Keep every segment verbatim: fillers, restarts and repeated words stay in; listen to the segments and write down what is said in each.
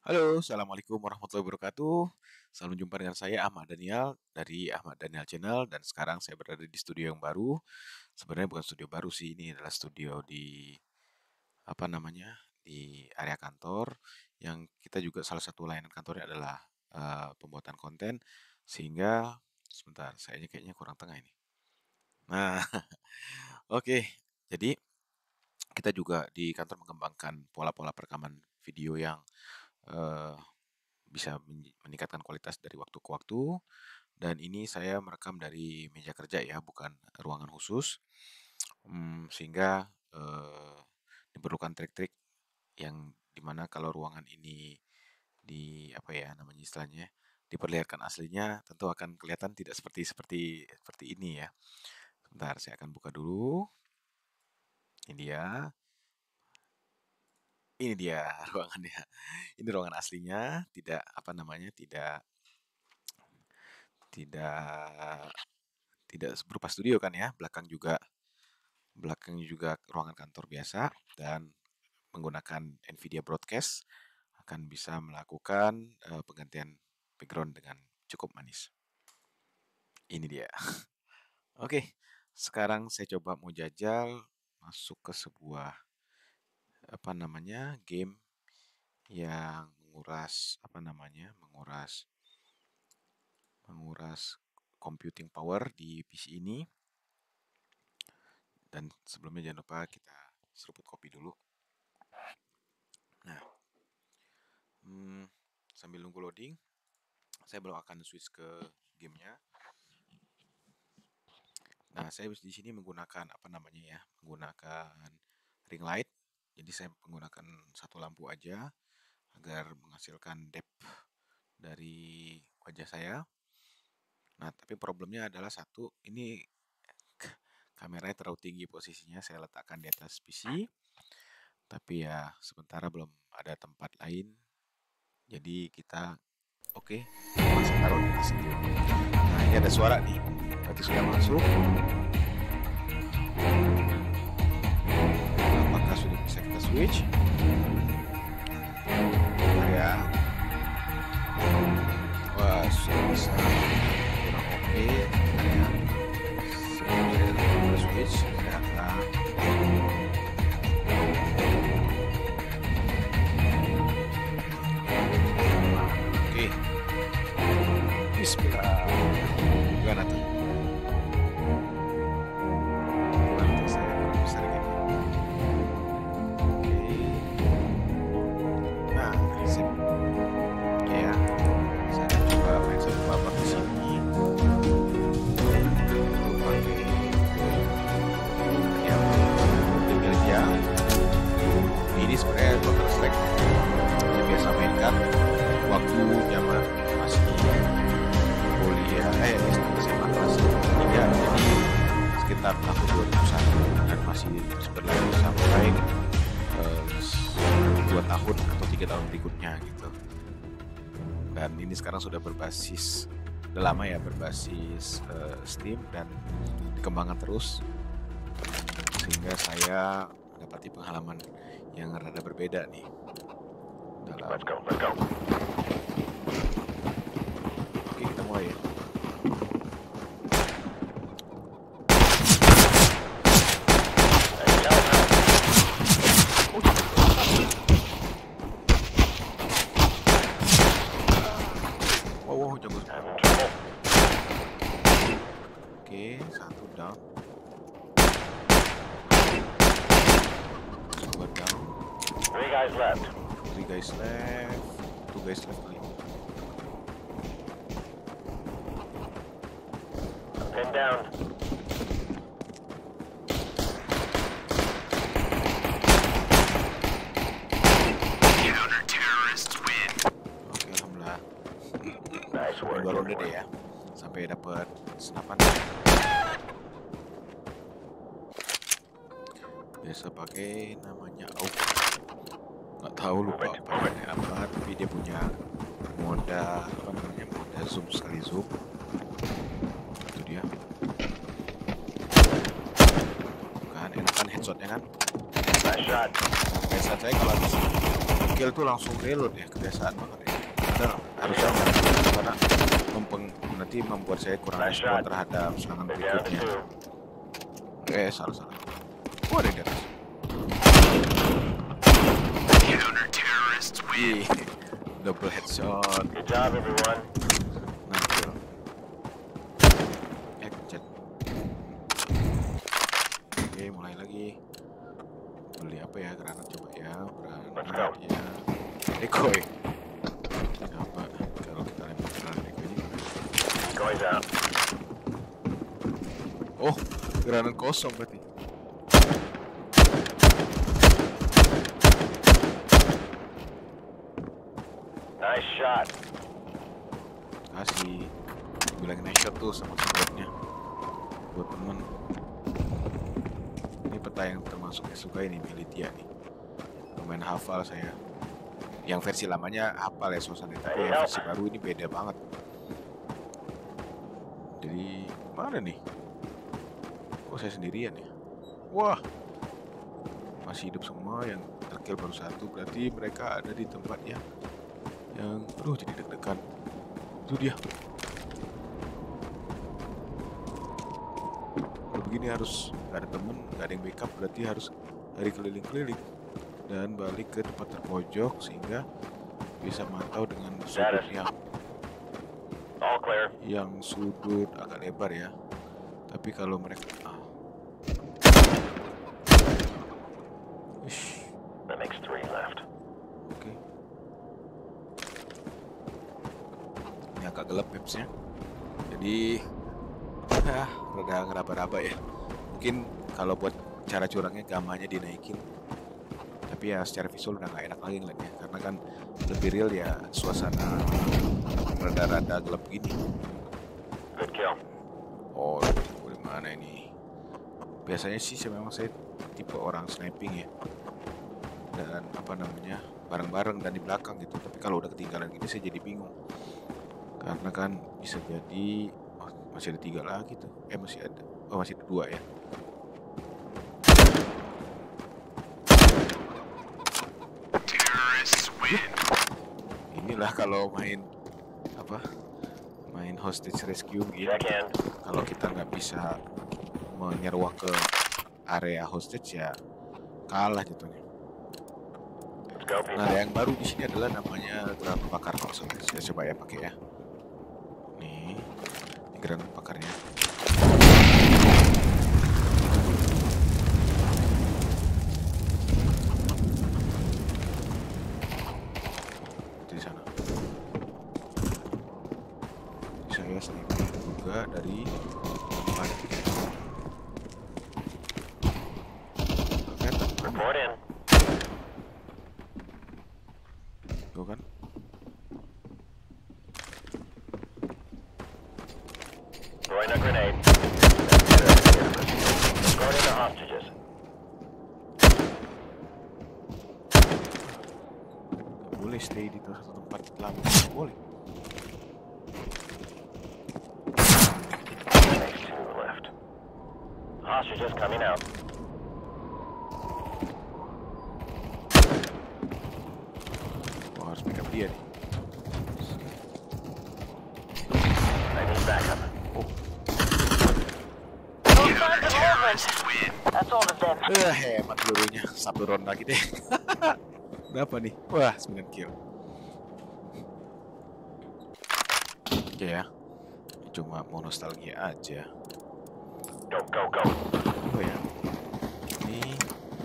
Halo, Assalamualaikum warahmatullahi wabarakatuh. Selalu jumpa dengan saya Ahmad Daniel dari Ahmad Daniel Channel dan sekarang saya berada di studio yang baru. Sebenarnya bukan studio baru sih, ini adalah studio di apa namanya? Di area kantor yang kita juga salah satu layanan kantornya adalah eh, pembuatan konten sehingga sebentar, saya kayaknya kurang tengah ini. Nah, oke. Jadi kita juga di kantor mengembangkan pola-pola perekaman video yang eh, bisa meningkatkan kualitas dari waktu ke waktu. Dan ini saya merekam dari meja kerja ya, bukan ruangan khusus. Hmm, sehingga eh, diperlukan trik-trik yang dimana kalau ruangan ini di apa ya namanya istilahnya diperlihatkan aslinya tentu akan kelihatan tidak seperti seperti seperti ini ya. Sebentar, saya akan buka dulu. Ini dia. Ini dia ruangannya. Ini ruangan aslinya, tidak apa namanya, tidak tidak tidak berupa studio kan ya. Belakang juga belakangnya juga ruangan kantor biasa dan menggunakan NVIDIA Broadcast akan bisa melakukan uh, penggantian background dengan cukup manis. Ini dia. Oke, sekarang saya coba mau jajal masuk ke sebuah apa namanya game yang menguras apa namanya menguras menguras computing power di P C ini. Dan sebelumnya jangan lupa kita seruput kopi dulu. Nah, hmm, sambil nunggu loading, saya belum akan switch ke gamenya. Nah, saya di sini menggunakan apa namanya ya, menggunakan ring light. Jadi saya menggunakan satu lampu aja agar menghasilkan depth dari wajah saya. Nah, tapi problemnya adalah satu, ini kameranya terlalu tinggi posisinya, saya letakkan di atas P C. Tapi ya sementara belum ada tempat lain. Jadi kita oke, okay, masih taruh di sini. Nah, ini ada suara nih. Berarti sudah masuk. Apakah sudah bisa kita switch? Nah, ya. Wah, sudah bisa. Kurang oke. Okay. Ya. Sebelum kita switch, saya akan oke. Bismillah. Gimana tuh? Nanti saya kurang besar gini. Oke. Nah, sip. Oke ya. Saya akan coba main satu babak di sini. Pakai ya, tinggal dia. Ini sebenarnya Counter Strike saya biasa mainkan waktu zaman masih kuliah eh S M A kelas tiga, jadi sekitar tahun dua ribu satu dan masih terus berlanjut sampai uh, dua tahun atau tiga tahun berikutnya gitu. Dan ini sekarang sudah berbasis udah lama ya berbasis uh, Steam dan dikembangkan terus sehingga saya mendapati pengalaman yang rada berbeda nih dalam. Let's go, let's go. Oke, kita mulai ya. Wow, wow, jago. Oke, satu down. Dua down. Three guys left. Three guys left. Two guys left. Pin down. Counter terrorists win. Oke, alhamdulillah. Nice work. Dua ronde deh ya, sampai dapat senapan. Biasa pakai namanya A U G. Nggak tahu lupa pakainya apa, tapi dia punya moda apa namanya moda zoom sekali zoom. Itu dia. Kan enakan headshotnya kan. Headshot saya kalau bisa. Oke, kill tuh langsung reload ya, kebiasaan banget ya. Kita harusnya karena mempeng, nanti membuat saya kurang respon terhadap serangan berikutnya. Eh, salah salah. Oh, ada di atas. Wih, double headshot. Good job, everyone. Nice kill. Eh, pencet. Oke, mulai lagi. Beli apa ya, granat coba ya, granat ya. Decoy. Coba kalau kita lempar granat decoy ini. Decoy's out. Oh, granat kosong berarti. Nice shot. Kasih bilang nice shot tuh sama supportnya buat temen. Ini peta yang termasuk saya suka ini, Militia nih. Lumayan hafal saya. Yang versi lamanya hafal ya suasana, tapi yang versi baru ini beda banget. Jadi mana nih? Oh, saya sendirian ya. Wah, masih hidup semua, yang terkill baru satu. Berarti mereka ada di tempat yang yang aduh jadi deg-degan. Itu dia. Kalau begini harus nggak ada temen, nggak ada yang backup, berarti harus lari keliling-keliling dan balik ke tempat terpojok sehingga bisa mantau dengan sudut yang All clear. yang sudut agak lebar ya. Tapi kalau mereka ah. Ish. That makes three left. Oke. Okay. Ini agak gelap mapsnya, jadi ah, rada ngeraba-raba ya. Mungkin kalau buat cara curangnya gamanya dinaikin, tapi ya secara visual udah nggak enak lagi ngeliatnya, karena kan lebih real ya suasana rada-rada gelap gini. Good kill. Oh, di mana ini? Biasanya sih saya memang saya tipe orang sniping ya, dan apa namanya bareng-bareng dan di belakang gitu. Tapi kalau udah ketinggalan gini saya jadi bingung, karena kan bisa jadi oh, masih ada tiga lagi tuh. Eh masih ada, oh masih ada dua ya. Inilah kalau main apa main hostage rescue gitu, kalau kita nggak bisa menyerwak ke area hostage ya kalah jatuhnya. Nah, yang baru di sini adalah namanya granat bakar. Kalau saya coba ya pakai ya. Nih, ini granat bakarnya. Di sana. Saya sniper juga dari tempat. Report in. Tuh kan. Throwing a grenade. Guarding the hostages. Gak boleh stay di satu tempat lama. Boleh. Next two left. Hostages coming out. Harus backup dia nih. I need backup. Oh. That's all of them. Eh, hemat pelurunya. Satu round lagi deh. Berapa nih? Wah, sembilan kill. Oke ya. Cuma mau nostalgia aja. Go, go, go. Oh ya. Ini.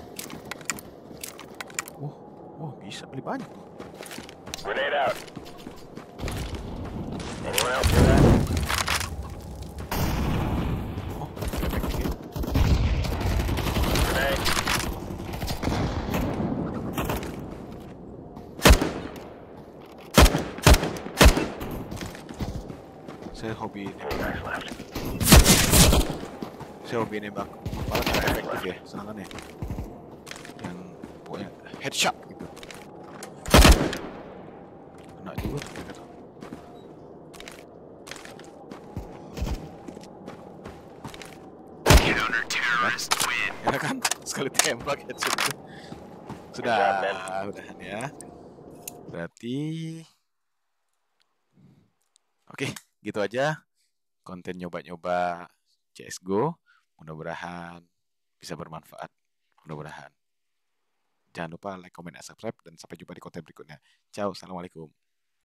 Oh, oh bisa beli banyak tuh. Grenade out. Anyone else hear that? Oh, perfect kill. Grenade. Saya hobi Four guys left. Saya hobi nembak malah karena efektif ya serangannya. Yang pokoknya headshot gitu. Kena juga ternyata. Ya kan sekali tembak headshot itu. Sudah, udahan ya. Berarti oke, gitu aja konten nyoba-nyoba C S G O. Mudah-mudahan bisa bermanfaat. Mudah-mudahan. Jangan lupa like, comment, dan subscribe. Dan sampai jumpa di konten berikutnya. Ciao, assalamualaikum.